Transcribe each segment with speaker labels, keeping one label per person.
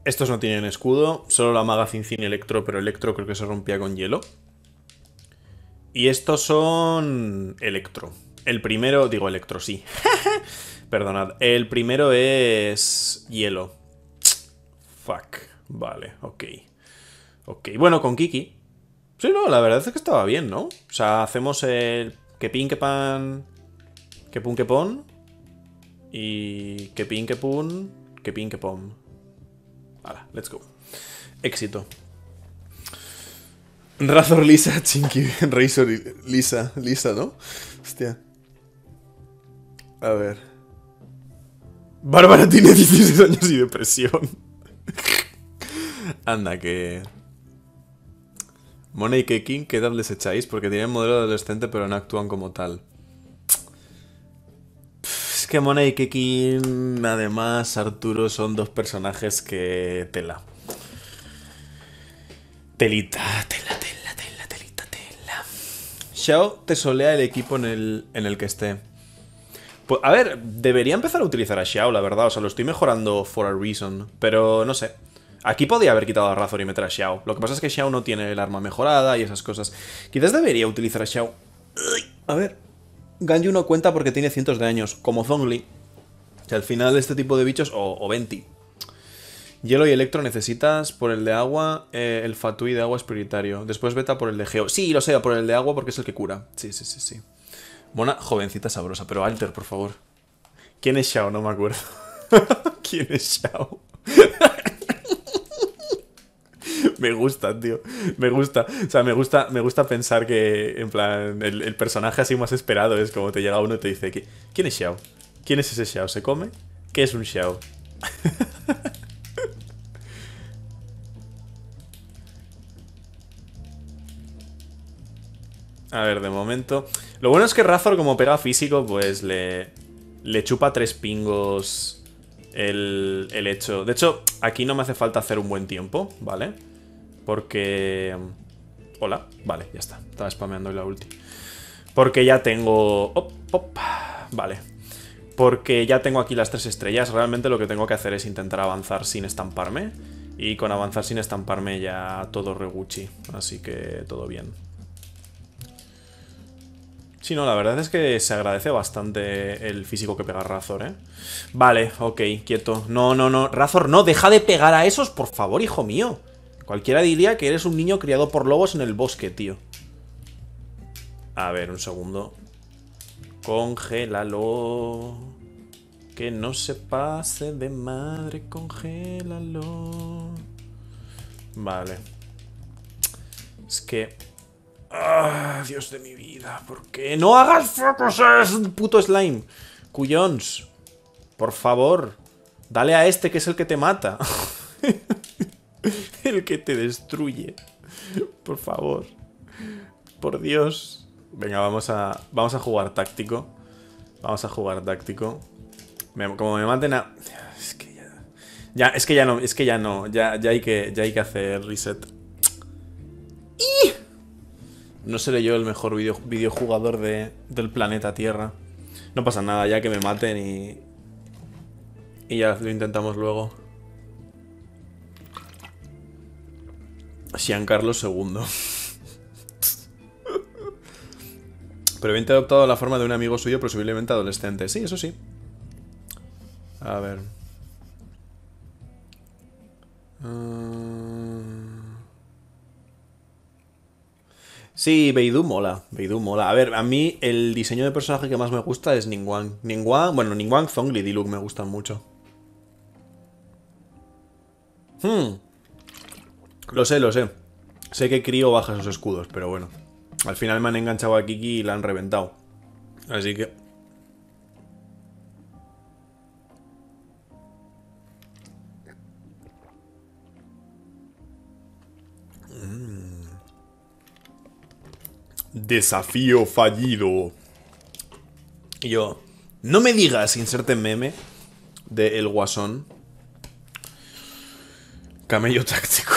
Speaker 1: Estos no tienen escudo, solo la maga Cincin y Electro, pero Electro creo que se rompía con hielo. Y estos son Electro. El primero, digo Electro, sí. Perdonad. El primero es hielo. Fuck. Vale, ok. Ok, bueno, con Kiki. Sí, no, la verdad es que estaba bien, ¿no? O sea, hacemos el que pin, que pan, que pun, que pon. Y que pin, que pun, que pin, que pom. Hala, let's go. Éxito. Razor Lisa, Chinky, Razor Lisa, Lisa, ¿no? Hostia. A ver. Bárbara tiene 16 años y depresión. Anda, que... Mona y Kekin, ¿qué edad les echáis? Porque tienen modelo adolescente pero no actúan como tal. Es que Mona y Kekin, además, Arturo, son dos personajes que... Tela. Telita, telita, tela. Xiao te solea el equipo en el que esté. Pues, a ver, debería empezar a utilizar a Xiao, la verdad. O sea, lo estoy mejorando for a reason. Pero no sé. Aquí podía haber quitado a Razor y meter a Xiao. Lo que pasa es que Xiao no tiene el arma mejorada y esas cosas. Quizás debería utilizar a Xiao. A ver. Ganyu no cuenta porque tiene cientos de años, como Zhongli. Que al final este tipo de bichos, o Venti. Hielo y Electro necesitas por el de agua, el Fatui de agua es prioritario. Después Beta por el de Geo. Sí, lo sé, por el de agua porque es el que cura. Sí, sí, sí, sí. Mona, jovencita sabrosa, pero Alter, por favor. ¿Quién es Xiao? No me acuerdo. ¿Quién es Xiao? Me gusta, tío. Me gusta. O sea, me gusta pensar que, en plan, el personaje así más esperado es como te llega uno y te dice: ¿Quién es Xiao? ¿Quién es ese Xiao? ¿Se come? ¿Qué es un Xiao? A ver, de momento. Lo bueno es que Razor, como pega físico, pues le chupa tres pingos el hecho. De hecho, aquí no me hace falta hacer un buen tiempo, ¿vale? Porque... Hola, vale, ya está. Estaba spameando la ulti. Porque ya tengo... Op, op. Vale. Porque ya tengo aquí las 3 estrellas. Realmente lo que tengo que hacer es intentar avanzar sin estamparme. Y con avanzar sin estamparme ya todo reguchi. Así que todo bien. Sí, no, la verdad es que se agradece bastante el físico que pega Razor, ¿eh? Vale, ok, quieto. No, no, no. Razor, no, deja de pegar a esos, por favor, hijo mío. Cualquiera diría que eres un niño criado por lobos en el bosque, tío. A ver, un segundo. Congélalo. Que no se pase de madre, congélalo. Vale. Es que... ¡Ah, Dios de mi vida! ¿Por qué no hagas focos? ¡Es un puto slime! Cuyons. Por favor. Dale a este que es el que te mata. El que te destruye. Por favor. Por Dios. Venga, vamos a jugar táctico. Vamos a jugar táctico. Como me maten a... Es que ya... Ya, es que ya no, es que ya no. Ya hay que hacer reset. No seré yo el mejor videojugador del planeta Tierra. No pasa nada, ya que me maten y ya lo intentamos luego. Giancarlo II. Previamente ha adoptado la forma de un amigo suyo, presumiblemente adolescente. Sí, eso sí. A ver. Sí, Beidou mola. Beidou mola. A ver, a mí el diseño de personaje que más me gusta es Ningguang. Ningguang, bueno, Ningguang, Zhongli, Diluc me gustan mucho. Lo sé, lo sé. Sé que Crio baja sus escudos, pero bueno. Al final me han enganchado a Kiki y la han reventado. Así que... Desafío fallido. Y yo... No me digas, inserte meme de El Guasón. Camello táctico.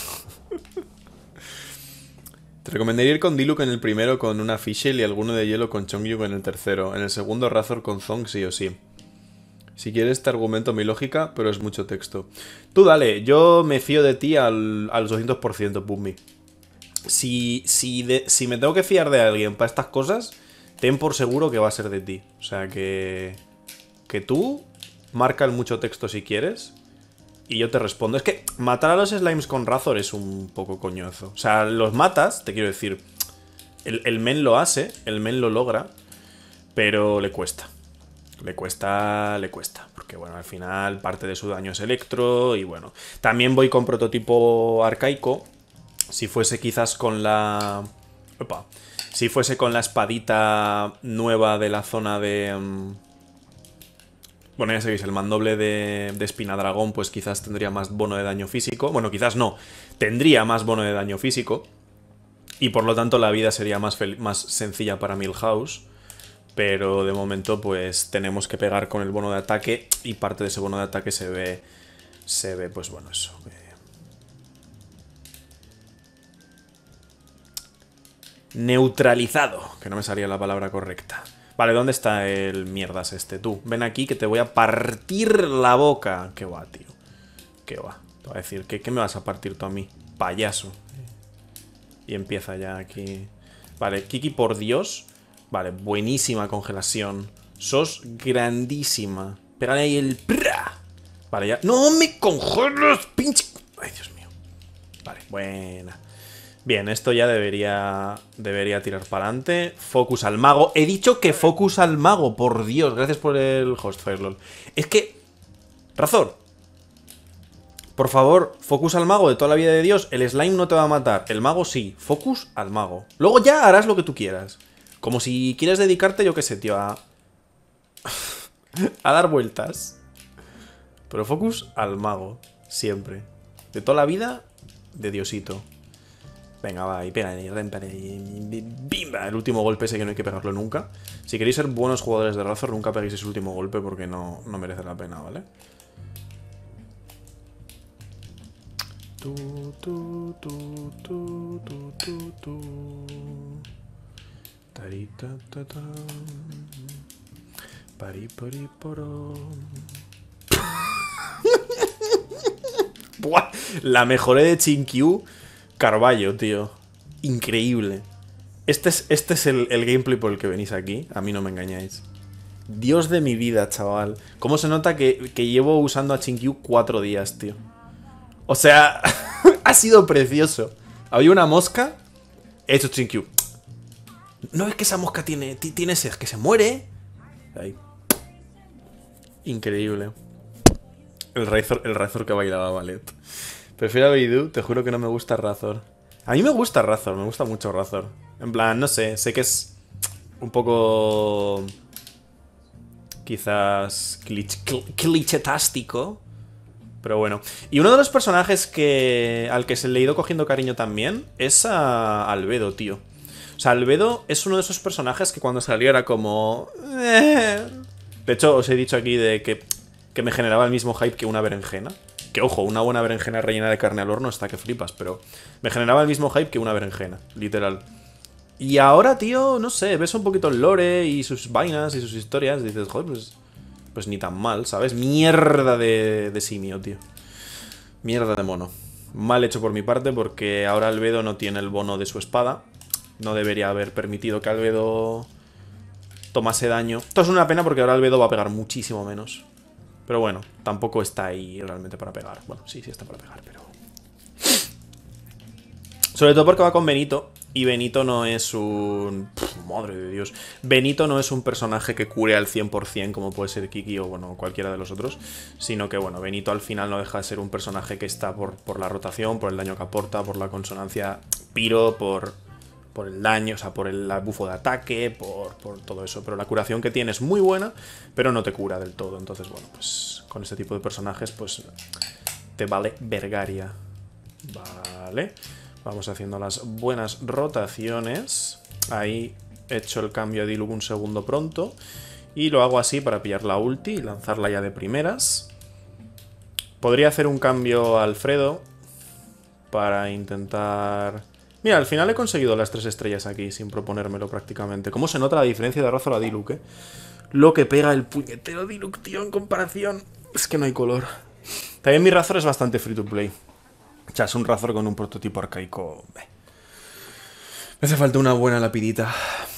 Speaker 1: Te recomendaría ir con Diluc en el primero con una Fischl y alguno de hielo con Chongyun en el tercero. En el segundo Razor con Zong sí o sí. Si quieres te argumento mi lógica, pero es mucho texto. Tú dale, yo me fío de ti al 200%, Pummi. Si me tengo que fiar de alguien para estas cosas, ten por seguro que va a ser de ti. O sea que tú marca el mucho texto si quieres y yo te respondo. Es que matar a los slimes con Razor es un poco coñozo. O sea, los matas, te quiero decir, el men lo hace, el men lo logra, pero le cuesta. Le cuesta, porque bueno, al final parte de su daño es electro y bueno. También voy con prototipo arcaico. Si fuese quizás con la... Opa. Si fuese con la espadita nueva de la zona de... Bueno, ya sabéis, el mandoble de espina dragón pues quizás tendría más bono de daño físico. Bueno, quizás no. Tendría más bono de daño físico. Y por lo tanto la vida sería más sencilla para Milhouse. Pero de momento pues tenemos que pegar con el bono de ataque. Y parte de ese bono de ataque se ve pues bueno, eso. Neutralizado. Que no me salía la palabra correcta. Vale, ¿dónde está el mierdas este? Tú, ven aquí que te voy a partir la boca. ¿Qué va, tío? ¿Qué va? Te voy a decir, ¿qué me vas a partir tú a mí? Payaso. Y empieza ya aquí. Vale, Kiki, por Dios. Vale, buenísima congelación. Sos grandísima. Pégale ahí el... Vale, ya... ¡No me congeles, pinche! Ay, Dios mío. Vale, buena. Bien, esto ya debería tirar para adelante. Focus al mago. He dicho que focus al mago, por Dios. Gracias por el host, Firelol. Es que... Razor. Por favor, focus al mago de toda la vida de Dios. El slime no te va a matar. El mago sí. Focus al mago. Luego ya harás lo que tú quieras. Como si quieres dedicarte, yo qué sé, tío, a dar vueltas. Pero focus al mago. Siempre. De toda la vida, de Diosito. Venga, va, y pega, ¡bimba! El último golpe ese que no hay que pegarlo nunca. Si queréis ser buenos jugadores de Razor, nunca peguéis ese último golpe porque no merece la pena, ¿vale? Buah, la mejoré de Chinkyu Carballo, tío. Increíble. Este es el gameplay por el que venís aquí. A mí no me engañáis. Dios de mi vida, chaval. ¿Cómo se nota que llevo usando a Chinkyu 4 días, tío? O sea, ha sido precioso. Había una mosca. He hecho Chinkyu. No, es que esa mosca tiene sed, que se muere. Ahí. Increíble. El Razor que bailaba ballet. Prefiero a Baidu, te juro que no me gusta Razor. A mí me gusta Razor, me gusta mucho Razor. En plan, no sé que es un poco... quizás clichetástico. Pero bueno. Y uno de los personajes al que se le ha ido cogiendo cariño también es a Albedo, tío. O sea, Albedo es uno de esos personajes que cuando salió era como... De hecho, os he dicho aquí de que me generaba el mismo hype que una berenjena. Que ojo, una buena berenjena rellena de carne al horno está que flipas, pero me generaba el mismo hype que una berenjena, literal. Y ahora, tío, no sé, ves un poquito el lore y sus vainas y sus historias y dices, joder, pues ni tan mal, ¿sabes? Mierda de simio, tío. Mierda de mono. Mal hecho por mi parte porque ahora Albedo no tiene el bono de su espada. No debería haber permitido que Albedo tomase daño. Esto es una pena porque ahora Albedo va a pegar muchísimo menos. Pero bueno, tampoco está ahí realmente para pegar. Bueno, sí está para pegar, pero... Sobre todo porque va con Benito. Y Benito no es un... madre de Dios. Benito no es un personaje que cure al 100% como puede ser Kiki o bueno, cualquiera de los otros. Sino que bueno, Benito al final no deja de ser un personaje que está por la rotación, por el daño que aporta, por la consonancia piro, por el daño, o sea, por el bufo de ataque, por todo eso. Pero la curación que tiene es muy buena, pero no te cura del todo. Entonces, bueno, pues con este tipo de personajes, pues te vale vergaria. Vale. Vamos haciendo las buenas rotaciones. Ahí he hecho el cambio a Diluc un segundo pronto. Y lo hago así para pillar la ulti y lanzarla ya de primeras. Podría hacer un cambio a Alfredo para intentar... Mira, al final he conseguido las 3 estrellas aquí sin proponérmelo prácticamente. ¿Cómo se nota la diferencia de Razor a Diluc, eh? lo que pega el puñetero Diluc, tío, en comparación. Es que no hay color. También mi Razor es bastante free to play. O sea, es un Razor con un prototipo arcaico. Me hace falta una buena lapidita.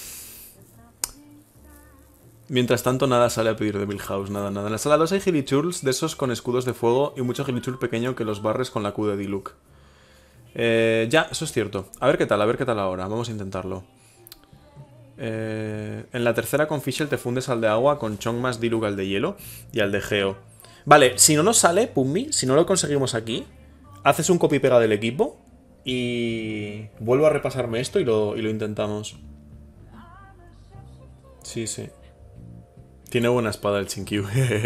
Speaker 1: Mientras tanto, nada sale a pedir de Milhouse, nada, nada. En la sala 2 hay Gilichurls de esos con escudos de fuego y mucho Gilichurl pequeño que los barres con la Q de Diluc. Ya, eso es cierto. A ver qué tal ahora. Vamos a intentarlo. En la tercera con Fischl te fundes al de agua, con Chong más Diluc al de hielo y al de Geo. Vale, si no nos sale, Pummi, si no lo conseguimos aquí, haces un copy-pega del equipo y vuelvo a repasarme esto y lo intentamos. Sí, sí. Tiene buena espada el Chinkyu.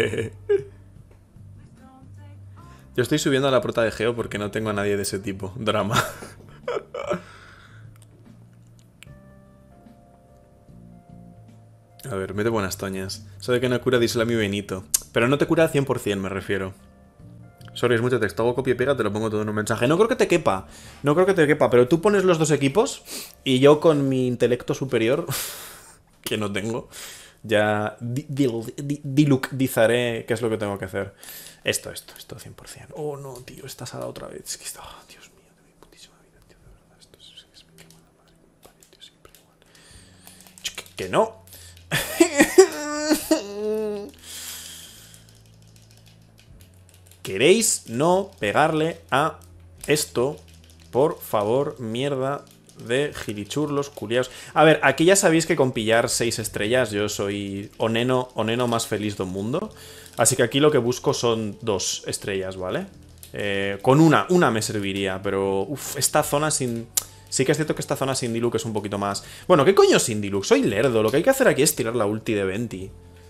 Speaker 1: Yo estoy subiendo a la prota de Geo porque no tengo a nadie de ese tipo. Drama. A ver, mete buenas toñas. Eso de que no cura, díselo a mi Benito. Pero no te cura al 100%, me refiero. Sorry, es mucho texto. Hago copia y pega, te lo pongo todo en un mensaje. No creo que te quepa. No creo que te quepa, pero tú pones los dos equipos y yo con mi intelecto superior, que no tengo, ya dilucdizaré qué es lo que tengo que hacer. Esto, 100%. Oh, no, tío, esta sala otra vez. Es que está... Oh, Dios mío, de mi putísima vida, tío, de verdad. Esto es me quema la madre. Vale, tío, siempre igual. Que no. ¿Queréis no pegarle a esto? Por favor, mierda de gilichurlos, culiaos. A ver, aquí ya sabéis que con pillar 6 estrellas yo soy o neno más feliz del mundo. Así que aquí lo que busco son 2 estrellas, ¿vale? Con una me serviría, pero... Uf, esta zona sin... Sí que es cierto que esta zona sin Diluc es un poquito más... Bueno, ¿qué coño sin Diluc? Soy lerdo. Lo que hay que hacer aquí es tirar la ulti de Venti.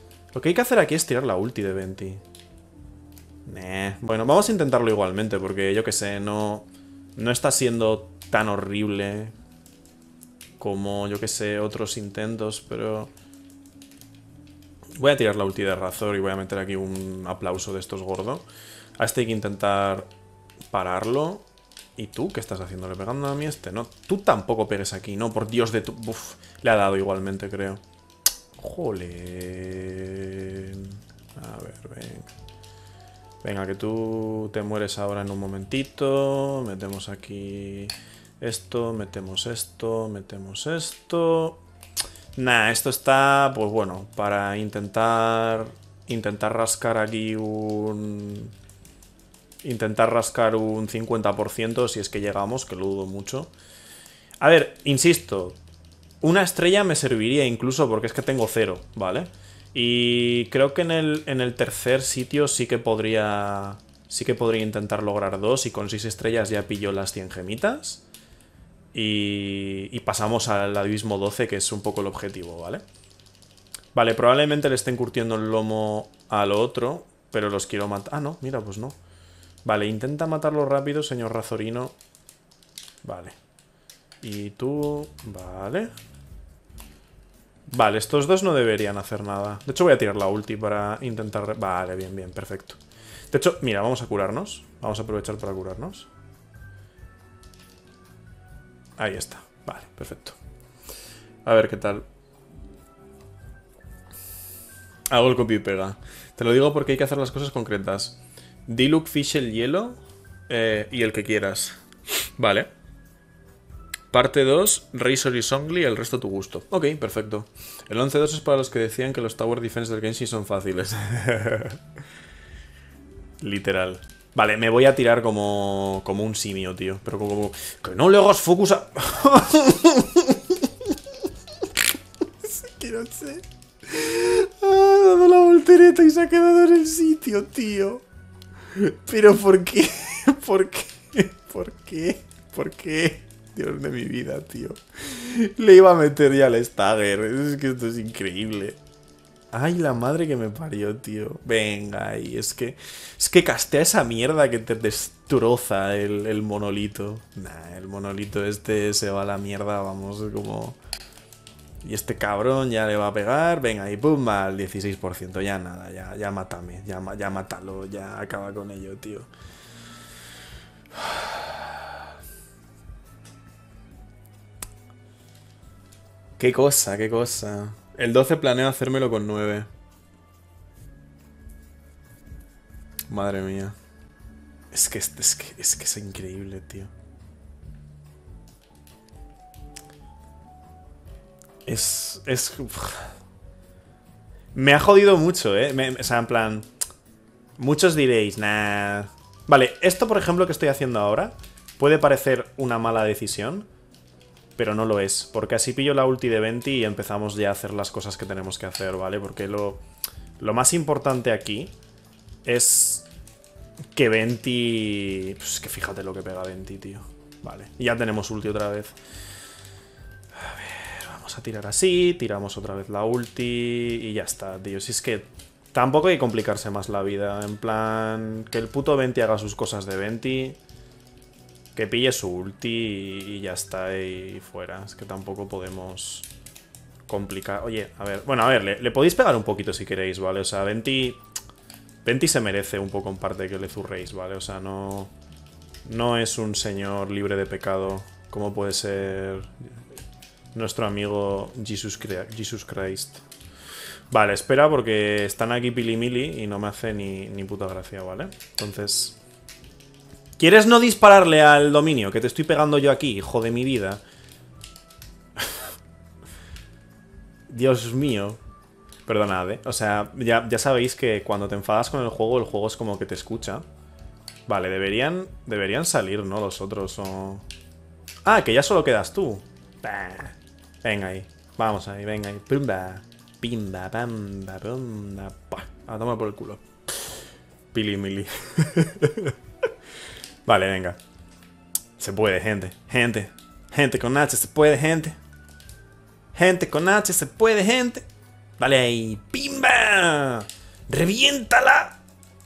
Speaker 1: Bueno, vamos a intentarlo igualmente, porque yo que sé, no está siendo tan horrible como, yo que sé, otros intentos, pero... Voy a tirar la ulti de Razor y voy a meter aquí un aplauso de estos gordo. A este hay que intentar pararlo. ¿Y tú qué estás haciendo? ¿Le pegando a mí este? No, tú tampoco pegues aquí, ¿no? Por Dios de tu... Uf, le ha dado igualmente, creo. Joder. A ver, venga. Venga, que tú te mueres ahora en un momentito. Metemos aquí esto, metemos esto, metemos esto. Nah, esto está, pues bueno, para intentar rascar aquí un... Intentar rascar un 50% si es que llegamos, que lo dudo mucho. A ver, insisto, una estrella me serviría incluso porque es que tengo 0, ¿vale? Y creo que en el tercer sitio sí que podría intentar lograr 2 y con 6 estrellas ya pillo las 100 gemitas. Y pasamos al abismo 12, que es un poco el objetivo, ¿vale? Vale, probablemente le estén curtiendo el lomo al otro, pero los quiero matar. Ah, no, mira, pues no. Vale, intenta matarlo rápido, señor Razorino. Vale. Y tú... Vale. Vale, estos dos no deberían hacer nada. De hecho voy a tirar la ulti para intentar... Vale, bien, bien, perfecto. De hecho, mira, vamos a curarnos. Vamos a aprovechar para curarnos. Ahí está. Vale, perfecto. A ver qué tal. Hago el copy y pega. Te lo digo porque hay que hacer las cosas concretas. Diluc, Fischl, hielo y el que quieras. Vale. Parte 2, Razor y Songli, el resto a tu gusto. Ok, perfecto. El 11-2 es para los que decían que los Tower Defense del Genshin son fáciles. Literal. Vale, me voy a tirar como un simio, tío. Pero como... ¡Que no le hagas focus a... que no sé. Ha dado la voltereta y se ha quedado en el sitio, tío. Pero ¿por qué? ¿Por qué? ¿Por qué? ¿Por qué? Dios de mi vida, tío. Le iba a meter ya el stagger. Es que esto es increíble. Ay, la madre que me parió, tío. Venga, y es que castea esa mierda que te destroza el monolito. Nah, el monolito este se va a la mierda, vamos, como... Y este cabrón ya le va a pegar. Venga, y pum, al 16%. Ya nada, ya mátame. Ya mátalo, ya acaba con ello, tío. Qué cosa, qué cosa. El 12 planeo hacérmelo con 9. Madre mía. Es que es increíble, tío. Me ha jodido mucho, ¿eh? O sea, en plan... Muchos diréis, nah... Vale, esto por ejemplo que estoy haciendo ahora puede parecer una mala decisión, pero no lo es, porque así pillo la ulti de Venti y empezamos ya a hacer las cosas que tenemos que hacer, ¿vale? Porque lo más importante aquí es que Venti... Pues que fíjate lo que pega Venti, tío. Vale, y ya tenemos ulti otra vez. A ver, vamos a tirar así, tiramos otra vez la ulti y ya está, tío. Si es que tampoco hay que complicarse más la vida. En plan, que el puto Venti haga sus cosas de Venti, que pille su ulti y ya está, y fuera. Es que tampoco podemos complicar. Oye, a ver, bueno, a ver, le podéis pegar un poquito si queréis, ¿vale? O sea, Venti se merece un poco en parte que le zurréis, ¿vale? O sea, no es un señor libre de pecado como puede ser nuestro amigo Jesus Christ. Vale, espera porque están aquí pilimili y no me hace ni puta gracia, ¿vale? Entonces... ¿Quieres no dispararle al dominio? Que te estoy pegando yo aquí, hijo de mi vida. Dios mío. Perdonad, ¿eh? O sea, ya sabéis que cuando te enfadas con el juego es como que te escucha. Vale, deberían salir, ¿no? Los otros o... Ah, que ya solo quedas tú. Bah. Venga ahí. Vamos ahí, venga ahí. Pumba. Pimba, pamba, pumba. A tomar por el culo. Pilimili. Vale, venga. Se puede, gente. Gente con H se puede, gente. Gente con H se puede, gente. Vale ahí. ¡Pimba! ¡Reviéntala!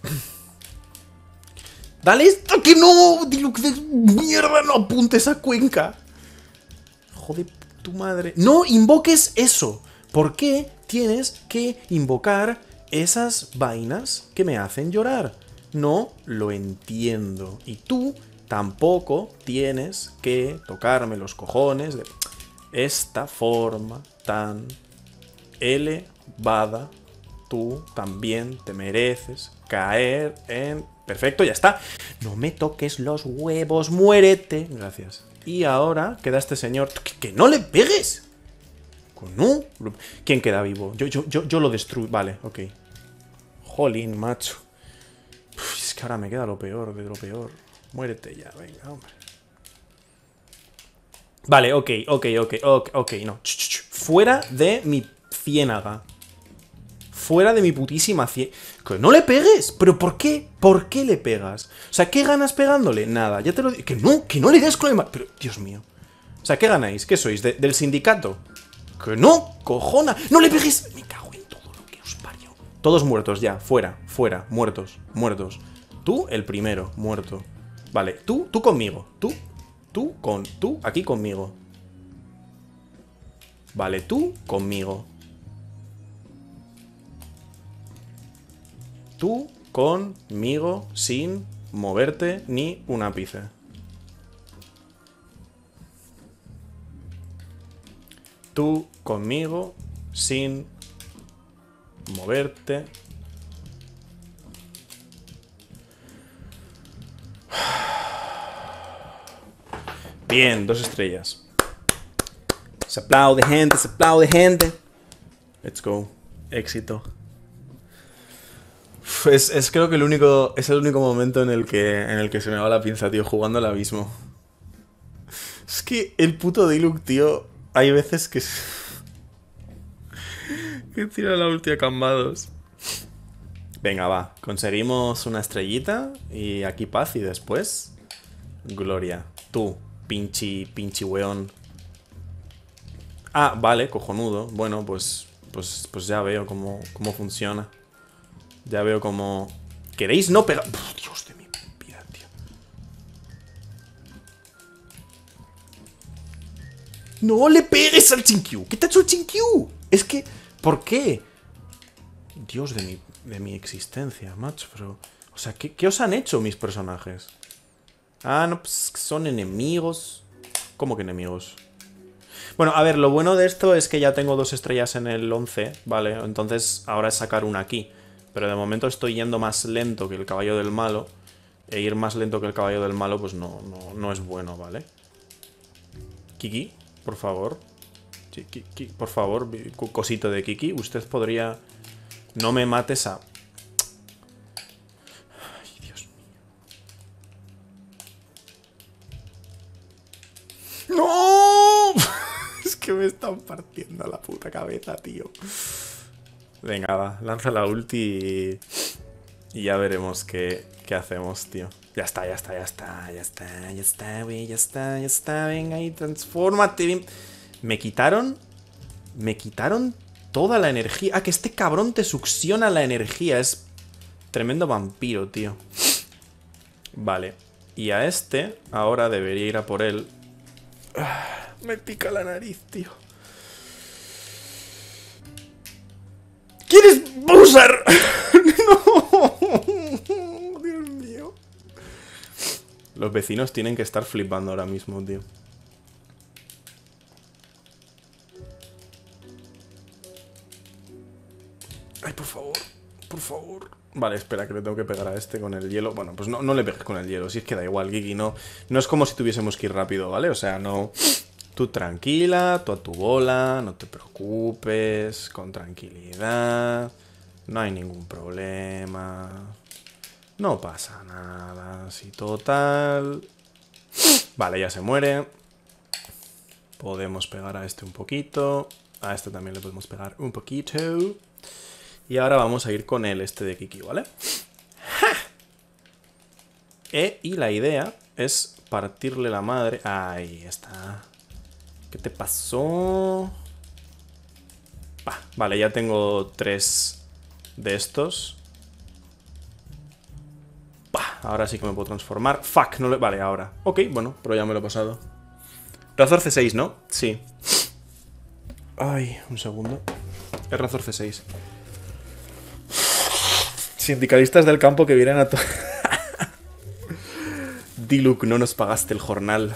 Speaker 1: ¡Dale esto que no! ¡Diluc de mierda! ¡No apuntes a Cuenca! Joder, tu madre. ¡No invoques eso! ¿Por qué tienes que invocar esas vainas que me hacen llorar? No lo entiendo. Y tú tampoco tienes que tocarme los cojones de esta forma tan elevada. Tú también te mereces caer en... Perfecto, ya está. No me toques los huevos, muérete. Gracias. Y ahora queda este señor... ¡Que no le pegues! No. ¿Quién queda vivo? Yo lo destruyo. Vale, ok. Jolín, macho. Uf, es que ahora me queda lo peor de lo peor. Muérete ya, venga, hombre. Vale, ok, no. Fuera de mi ciénaga. Fuera de mi putísima ciénaga. ¡Que no le pegues! ¿Pero por qué? ¿Por qué le pegas? O sea, ¿qué ganas pegándole? Nada, ya te lo digo. Que no le des con el... Pero, Dios mío. O sea, ¿qué ganáis? ¿Qué sois? ¿Del sindicato? ¡Que no! ¡Cojona! ¡No le pegues! Me cago en todo lo que os parió. Todos muertos ya, fuera, muertos. Tú, el primero, muerto. Vale, tú conmigo. Tú aquí conmigo. Vale, tú conmigo. Tú conmigo sin moverte ni un ápice. Tú conmigo sin moverte. Bien, 2 estrellas. Se aplaude, gente, se aplaude, gente. Let's go. Éxito. Es creo que es el único momento en el que se me va la pinza, tío, jugando al abismo. Es que el puto Diluc, tío, hay veces que tira la ulti a cambados. Venga, va, conseguimos una estrellita y aquí paz y después gloria. Tú, pinchi weón. Ah, vale, cojonudo. Bueno, pues ya veo cómo funciona. Ya veo cómo... ¿Queréis no pegar? Dios de mi vida, tío. ¡No le pegues al Chinkyu! ¿Qué te ha hecho el Chinkyu? Es que... ¿Por qué? Dios de mi existencia, macho. Pero... O sea, ¿qué os han hecho mis personajes? Ah, no, pues son enemigos. ¿Cómo que enemigos? Bueno, a ver, lo bueno de esto es que ya tengo 2 estrellas en el 11, ¿vale? Entonces ahora es sacar una aquí. Pero de momento estoy yendo más lento que el caballo del malo. E ir más lento que el caballo del malo, pues no es bueno, ¿vale? Kiki, por favor. Por favor, cosito de Kiki. Usted podría... No me mates a... Ay, Dios mío. ¡No! Es que me están partiendo la puta cabeza, tío. Venga, va. Lanza la ulti y ya veremos qué hacemos, tío. Ya está, güey. Ya está. Venga ahí, transfórmate. Me quitaron toda la energía. Ah, que este cabrón te succiona la energía. Es tremendo vampiro, tío. Vale. Y a este, ahora debería ir a por él. Me pica la nariz, tío. ¿Quieres Bowser? No. Dios mío. Los vecinos tienen que estar flipando ahora mismo, tío. Ay, por favor. Por favor. Vale, espera, que le tengo que pegar a este con el hielo. Bueno, pues no le pegues con el hielo. Si es que da igual, Kiki. No es como si tuviésemos que ir rápido, ¿vale? O sea, no... Tú tranquila, tú a tu bola, no te preocupes, con tranquilidad, no hay ningún problema, no pasa nada, sí, total. Vale, ya se muere. Podemos pegar a este un poquito, a este también le podemos pegar un poquito. Y ahora vamos a ir con el este de Kiki, ¿vale? Y la idea es partirle la madre. Ahí está. ¿Qué te pasó? Vale, ya tengo 3 de estos. Ahora sí que me puedo transformar. Fuck, no le... Vale, ahora. Ok, bueno, pero ya me lo he pasado. Razor C6, ¿no? Sí. Ay, un segundo. Es Razor C6. Sindicalistas del campo que vienen a... Diluc, no nos pagaste el jornal.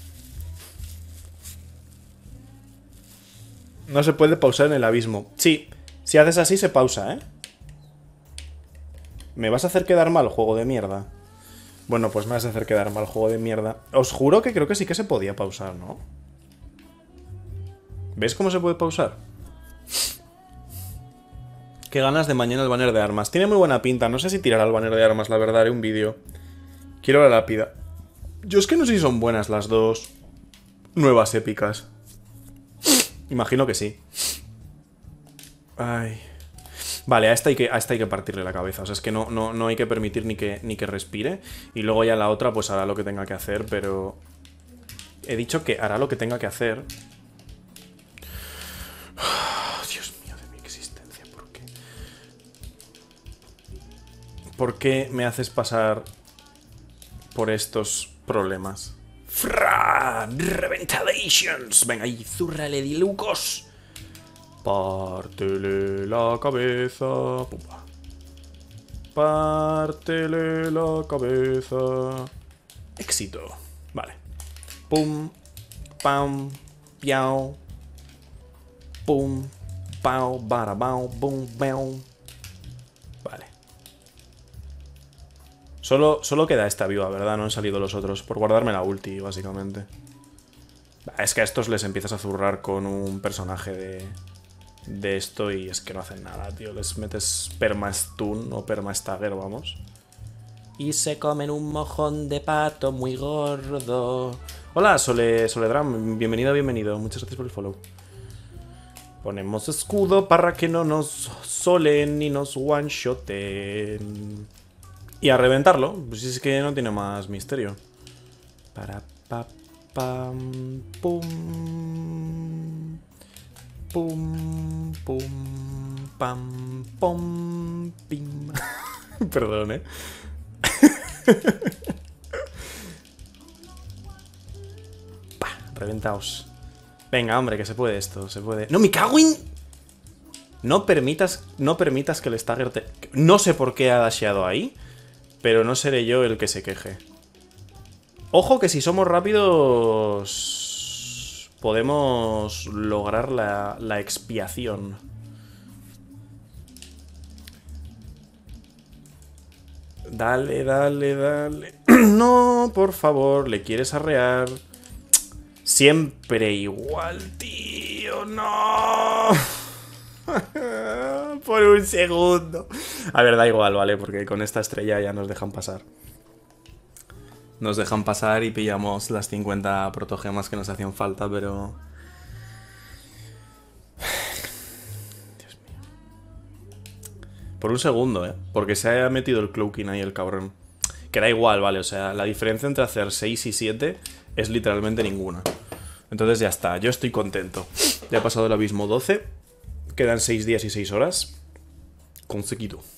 Speaker 1: No se puede pausar en el abismo. Sí, si haces así se pausa, ¿eh? ¿Me vas a hacer quedar mal, juego de mierda? Bueno, pues me vas a hacer quedar mal, juego de mierda. Os juro que creo que sí que se podía pausar, ¿no? ¿Ves cómo se puede pausar? Qué ganas de mañana el banner de armas. Tiene muy buena pinta. No sé si tirará el banner de armas, la verdad, haré un vídeo. Quiero la lápida. Yo es que no sé si son buenas las dos nuevas épicas. Imagino que sí. Ay. Vale, a esta hay que partirle la cabeza. O sea, es que no hay que permitir ni que respire. Y luego ya la otra pues hará lo que tenga que hacer, pero... He dicho que hará lo que tenga que hacer. Dios mío de mi existencia, ¿por qué? ¿Por qué me haces pasar por estos problemas? ¡Fra! ¡Reventalations! Venga ahí, zúrrale, dilucos. Pártele la cabeza. Pupa. Pártele la cabeza. Éxito. Vale. Pum. Pam. Piao. Pum. Pau. Barabao. Bum. Bam. Vale. Solo queda esta viva, ¿verdad? No han salido los otros. Por guardarme la ulti, básicamente. Es que a estos les empiezas a zurrar con un personaje de esto y es que no hacen nada, tío. Les metes perma-stun o perma-stagger, vamos. Y se comen un mojón de pato muy gordo. Hola, Soledram. Bienvenido. Muchas gracias por el follow. Ponemos escudo para que no nos solen ni nos one-shoten. Y a reventarlo. Pues es que no tiene más misterio. Para pa pam pum. Pum pum pam pum pim. Perdón, Reventaos. Venga, hombre, que se puede esto, se puede. ¡No, me cago en! No permitas que el stagger te... No sé por qué ha dasheado ahí, pero no seré yo el que se queje. Ojo que si somos rápidos... podemos lograr la expiación. Dale, dale, dale. No, por favor, le quieres arrear. Siempre igual, tío. No. Por un segundo. A ver, da igual, ¿vale? Porque con esta estrella ya nos dejan pasar. Nos dejan pasar y pillamos las 50 protogemas que nos hacían falta, pero... Dios mío. Por un segundo, ¿eh? Porque se ha metido el cloaking ahí el cabrón. Que da igual, ¿vale? O sea, la diferencia entre hacer 6 y 7 es literalmente ninguna. Entonces ya está, yo estoy contento. Ya he pasado el abismo 12. Quedan 6 días y 6 horas. Conseguido.